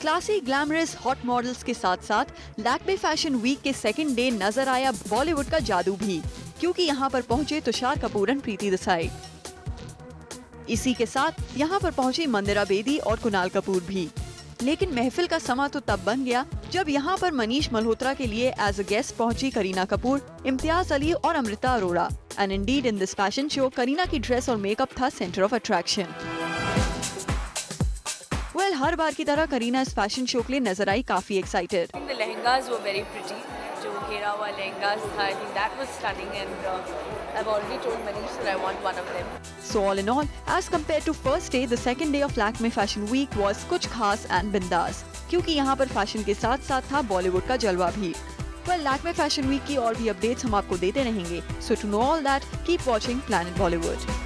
Classy glamorous hot models के साथ साथ लैक्मे फैशन वीक के सेकंड डे नजर आया बॉलीवुड का जादू भी, क्योंकि यहाँ पर पहुंचे तुषार कपूर और प्रीति देसाई। इसी के साथ यहाँ पर पहुंची मंदिरा बेदी और कुणाल कपूर भी। लेकिन महफिल का समा तो तब बन गया जब यहाँ पर मनीष मल्होत्रा के लिए एज अ गेस्ट पहुंची करीना कपूर, इम्तियाज अली और Amrita Arora. And indeed in this fashion show Kareena की ड्रेस और मेकअप था सेंटर ऑफ अट्रैक्शन। वेल, हर बार की तरह करीना इस फैशन शो के लिए नजर आई काफी excited. The lehengas were very pretty. जो घेरा हुआ lehengas था, I think that was stunning, and I've already told Manish that I want one of them. So all in all, as compared to first day, the second day of Lakme Fashion Week was कुछ खास and बिंदास, क्योंकि यहाँ पर fashion के साथ साथ था बॉलीवुड का जलवा भी। Well, Lakme Fashion Week की और भी अपडेट्स हम आपको देते रहेंगे। So to know all that, keep watching Planet Bollywood.